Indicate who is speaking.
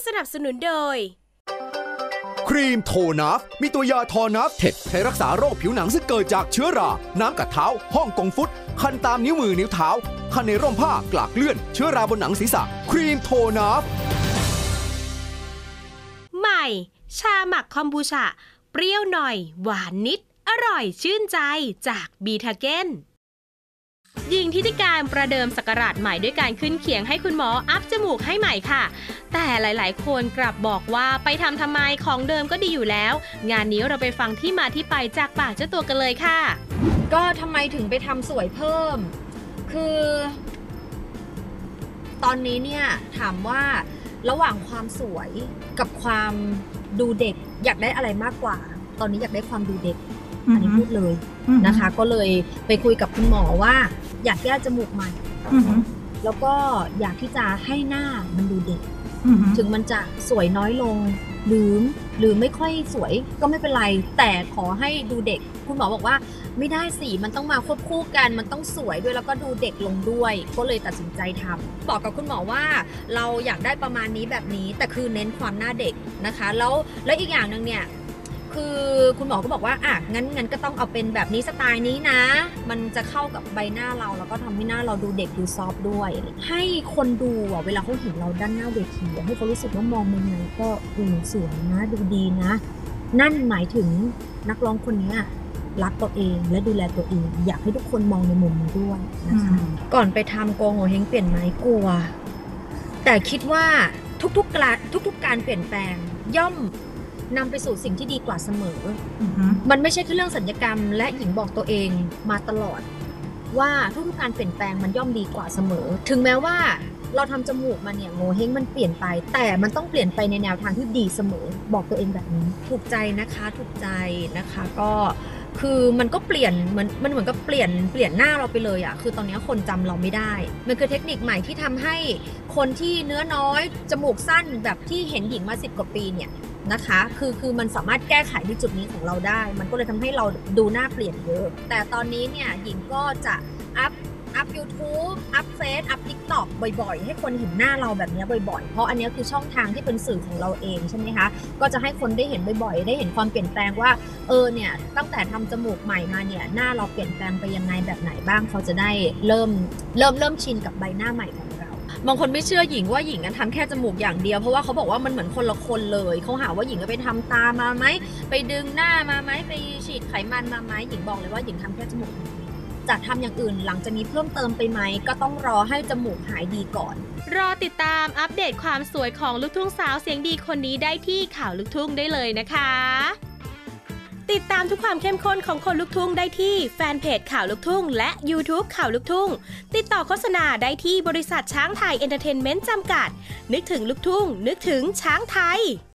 Speaker 1: นับสนุนโดย
Speaker 2: ครีมโทนัฟมีตัวยาทอนัฟเท็ดใช้รักษาโรคผิวหนังซึ่งเกิดจากเชื้อราน้ำกัดเท้าฮ่องกงฟุตคันตามนิ้วมือนิ้วเท้าคันในร่มผ้ากลากเลื่อนเชื้อราบนหนังศีรษะครีมโทนัฟ
Speaker 1: ใหม่ชาหมักคอมบูชาเปรี้ยวหน่อยหวานนิดอร่อยชื่นใจจากบีทาเก้นหญิงทิติการประเดิมศักราชใหม่ด้วยการขึ้นเขียงให้คุณหมออัพจมูกให้ใหม่ค่ะแต่หลายๆคนกลับบอกว่าไปทำไมของเดิมก็ดีอยู่แล้วงานนี้เราไปฟังที่มาที่ไปจากปากเจ้าตัวกันเลยค่ะ
Speaker 3: ก็ทำไมถึงไปทำสวยเพิ่มคือตอนนี้เนี่ยถามว่าระหว่างความสวยกับความดูเด็กอยากได้อะไรมากกว่าตอนนี้อยากได้ความดูเด็กอันนี้พูดเลยนะคะก็เลยไปคุยกับคุณหมอว่าอยากแก้จมูกใหม่แล้วก็อยากที่จะให้หน้ามันดูเด็กถึงมันจะสวยน้อยลงหรือไม่ค่อยสวยก็ไม่เป็นไรแต่ขอให้ดูเด็กคุณหมอบอกว่าไม่ได้สิมันต้องมาควบคู่กันมันต้องสวยด้วยแล้วก็ดูเด็กลงด้วยก็เลยตัดสินใจทำบอกกับคุณหมอว่าเราอยากได้ประมาณนี้แบบนี้แต่คือเน้นความหน้าเด็กนะคะแล้วอีกอย่างนึงเนี่ยคือคุณหมอก็บอกว่างั้นก็ต้องเอาเป็นแบบนี้สไตล์นี้นะมันจะเข้ากับใบหน้าเราแล้วก็ทำให้หน้าเราดูเด็กดูซอฟต์ด้วยให้คนดูเวลาเขาเห็นเราด้านหน้าเวทีให้เขารู้สึกว่ามองยังไงก็สวยนะดูดีนะนั่นหมายถึงนักร้องคนนี้รักตัวเองและดูแลตัวเองอยากให้ทุกคนมองในมุมนี้ด้วยนะคะก่อนไปทำโกโงเฮงเปลี่ยนไหมกลัวแต่คิดว่าทุกการเปลี่ยนแปลงย่อมนำไปสู่สิ่งที่ดีกว่าเสมอมันไม่ใช่แค่เรื่องสัญญกรรมและหญิงบอกตัวเองมาตลอดว่าทุกการเปลี่ยนแปลงมันย่อมดีกว่าเสมอถึงแม้ว่าเราทำจมูกมาเนี่ยโงเฮงมันเปลี่ยนไปแต่มันต้องเปลี่ยนไปในแนวทางที่ดีเสมอบอกตัวเองแบบนี้ถูกใจนะคะถูกใจนะคะก็คือมันก็เปลี่ยนมันเหมือนกับเปลี่ยนหน้าเราไปเลยคือตอนนี้คนจำเราไม่ได้มันคือเทคนิคใหม่ที่ทำให้คนที่เนื้อน้อยจมูกสั้นแบบที่เห็นหญิงมา10 กว่าปีเนี่ยนะคะคือมันสามารถแก้ไขในจุดนี้ของเราได้มันก็เลยทำให้เราดูหน้าเปลี่ยนเยอะแต่ตอนนี้เนี่ยหญิงก็จะอัพ YouTube อัพเฟซอัพ TikTok บ่อยๆให้คนเห็นหน้าเราแบบนี้บ่อยๆเพราะอันนี้คือช่องทางที่เป็นสื่อของเราเองใช่ไหมคะก็จะให้คนได้เห็นบ่อยๆได้เห็นความเปลี่ยนแปลงว่าเนี่ยตั้งแต่ทำจมูกใหม่มาเนี่ยหน้าเราเปลี่ยนแปลงไปยังไงแบบไหนบ้างเขาจะได้เริ่มชินกับใบหน้าใหม่ของเราบางคนไม่เชื่อหญิงว่าหญิงทำแค่จมูกอย่างเดียวเพราะว่าเขาบอกว่ามันเหมือนคนละคนเลยเขาหาว่าหญิงไปทำตามาไหมไปดึงหน้ามาไหมไปฉีดไขมันมาไหมหญิงบอกเลยว่าหญิงทำแค่จมูกจะทำอย่างอื่นหลังจะมีเพิ่มเติมไปไหมก็ต้องรอให้จมูกหายดีก่อน
Speaker 1: รอติดตามอัปเดตความสวยของลูกทุ่งสาวเสียงดีคนนี้ได้ที่ข่าวลูกทุ่งได้เลยนะคะติดตามทุกความเข้มข้นของคนลูกทุ่งได้ที่แฟนเพจข่าวลูกทุ่งและ YouTube ข่าวลูกทุ่งติดต่อโฆษณาได้ที่บริษัทช้างไทยเอนเตอร์เทนเมนต์จำกัดนึกถึงลูกทุ่งนึกถึงช้างไทย